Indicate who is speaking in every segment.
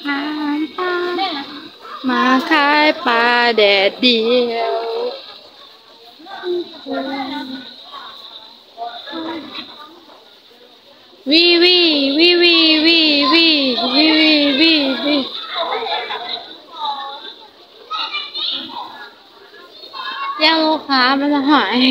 Speaker 1: ายปลามาขายปลาแดดเดียววีวีวีวีวีวีวีวีวีวีเรียกลูกค้ามาหน่อย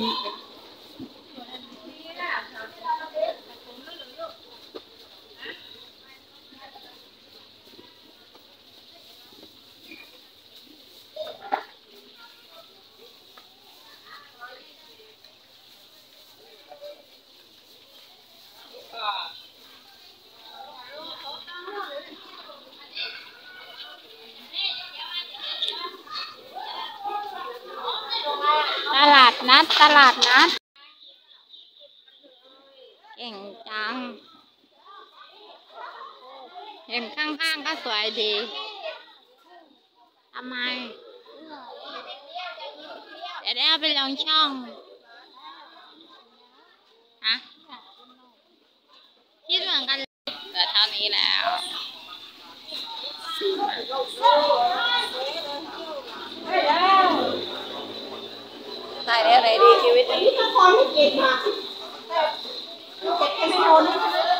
Speaker 1: ตลาดนัดตลาดนัดเก่งจังเห็นข้างๆก็สวยดีทำไมเดี๋ยวได้เอาไปลงช่องฮะคิดเหมือนกันเหลือเท่านี้แล้วตายแล้วอะไรดีชีวิตนี้